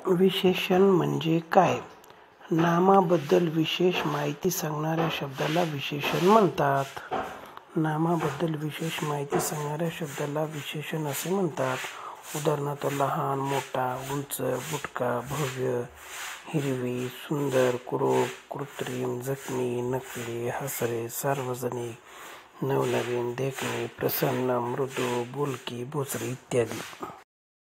विशेषण म्हणजे काय? नामाबद्दल विशेष माहिती सांगणाऱ्या शब्दाला विशेषण म्हणतात. नामाबद्दल विशेष माहिती सांगणाऱ्या शब्दाला विशेषण असे म्हणतात. उदाहरणार्थ लहान, मोठा, उंच, बुटका, भव्य, हिरवी, सुंदर, कुरूप, कृत्रिम, जखमी, नकली, हसरे, सार्वजनिक, नवनवीन, देखणे, प्रसन्न, मृदू, बोलकी, बोचरी इत्यादी.